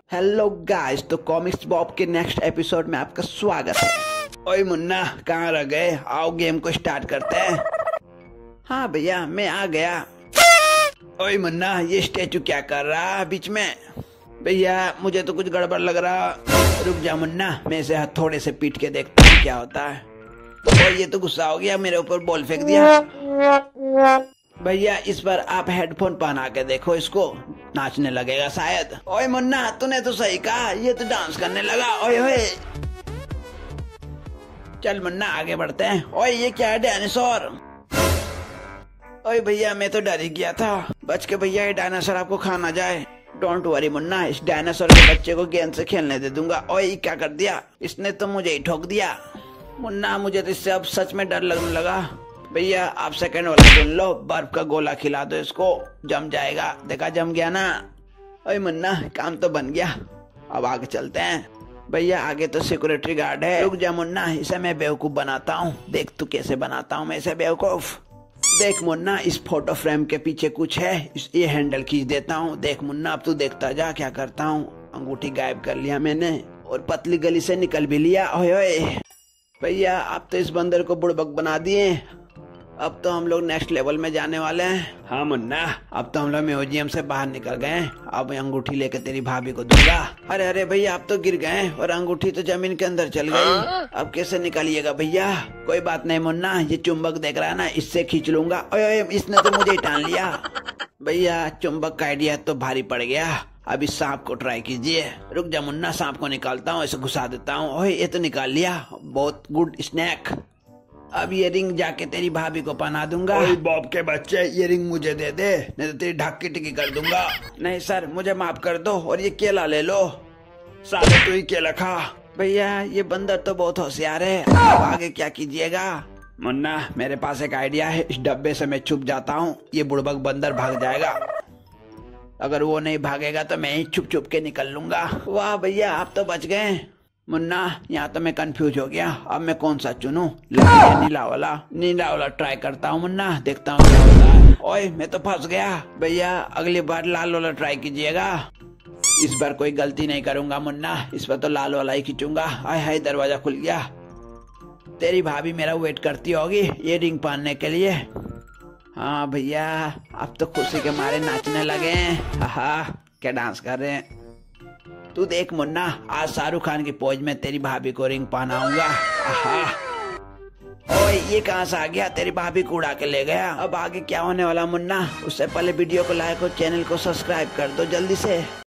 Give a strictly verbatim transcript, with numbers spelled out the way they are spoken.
Hello guys, तो comics Bob के next episode में आपका स्वागत है। ओए मुन्ना, कहाँ रह गए? आओ गेम को स्टार्ट करते हैं। हाँ भैया, मैं आ गया। ओए मुन्ना, ये स्टैचू क्या कर रहा है बीच में? भैया मुझे तो कुछ गड़बड़ लग रहा। रुक जा मुन्ना, मैं इसे हथौड़े से पीट के देखता हूँ क्या होता है। और ये तो गुस्सा हो गया, मेरे ऊपर बॉल फेंक दिया। भैया इस बार आप हेडफोन पहना के देखो, इसको नाचने लगेगा शायद। ओए मुन्ना, तूने तो सही कहा, ये तो डांस करने लगा। ओए ओए, चल मुन्ना आगे बढ़ते हैं। ओए ये क्या है? डायनासोर। ओए भैया, मैं तो डर ही गया था। बच के भैया, ये डायनासोर आपको खा ना जाए। डोंट वरी मुन्ना, इस डायनासोर के बच्चे को गेंद से खेलने दे दूंगा। ओए ये क्या कर दिया इसने? तो मुझे ही ठोक दिया। मुन्ना मुझे तो इससे अब सच में डर लगने लगा। भैया आप सेकंड वाला सुन लो, बर्फ का गोला खिला दो इसको, जम जाएगा। देखा, जम गया ना। ओए मुन्ना, काम तो बन गया, अब आगे चलते हैं। भैया आगे तो सिक्योरिटी गार्ड है। रुक जा मुन्ना, इसे मैं बेवकूफ बनाता हूँ। देख तू कैसे बनाता हूँ मैं इसे बेवकूफ। देख मुन्ना, इस फोटो फ्रेम के पीछे कुछ है, इस ये हैंडल खींच देता हूँ। देख मुन्ना, अब तू देखता जा क्या करता हूँ। अंगूठी गायब कर लिया मैंने और पतली गली से निकल भी लिया। ओए ओए भैया, आप तो इस बंदर को बुड़बक बना दिए। अब तो हम लोग नेक्स्ट लेवल में जाने वाले हैं। हाँ मुन्ना, अब तो हम लोग म्यूजियम से बाहर निकल गए। अब अंगूठी लेके तेरी भाभी को दूंगा। अरे अरे भैया, आप तो गिर गए और अंगूठी तो जमीन के अंदर चल गई। अब कैसे निकालिएगा भैया? कोई बात नहीं मुन्ना, ये चुंबक देख रहा है ना, इससे खींच लूंगा। ओए ओए, इसने तो मुझे ही टान लिया। भैया चुंबक का आइडिया तो भारी पड़ गया। अब इस सांप को ट्राई कीजिए। रुक जा मुन्ना, सांप को निकालता हूँ, इसे घुसा देता हूँ। ओए ये तो निकाल लिया, बहुत गुड स्नैक। अब ये रिंग जाके तेरी भाभी को पहना दूंगा। ओए बॉब के बच्चे, ये रिंग मुझे दे दे, नहीं तो तेरी ढक्की टिकी कर दूंगा। नहीं सर, मुझे माफ कर दो और ये केला ले लो। साले तू ही केला खा। भैया ये बंदर तो बहुत होशियार है, अब आगे क्या कीजिएगा? मुन्ना मेरे पास एक आइडिया है, इस डब्बे से मैं छुप जाता हूँ, ये बुड़बक बंदर भाग जाएगा। अगर वो नहीं भागेगा तो मैं ही छुप छुप के निकल लूंगा। वाह भैया, आप तो बच गए। मुन्ना यहाँ तो मैं कंफ्यूज हो गया, अब मैं कौन सा चुनूं? नीला वाला। नीला वाला ट्राई करता हूँ मुन्ना, देखता हूँ क्या होता है। ओए मैं तो फंस गया। भैया अगली बार लाल वाला ट्राई कीजिएगा। इस बार कोई गलती नहीं करूंगा मुन्ना, इस बार तो लाल वाला ही खींचूंगा। हाय हाय, दरवाजा खुल गया। तेरी भाभी मेरा वेट करती होगी ये रिंग पहनने के लिए। हाँ भैया, अब तो खुशी के मारे नाचने लगे। हा, क्या डांस कर रहे हैं। तू देख मुन्ना, आज शाहरुख खान की पोज में तेरी भाभी को रिंग पहनाऊंगा। ओए ये कहाँ से आ गया? तेरी भाभी को उड़ा के ले गया। अब आगे क्या होने वाला मुन्ना, उससे पहले वीडियो को लाइक और चैनल को सब्सक्राइब कर दो जल्दी से।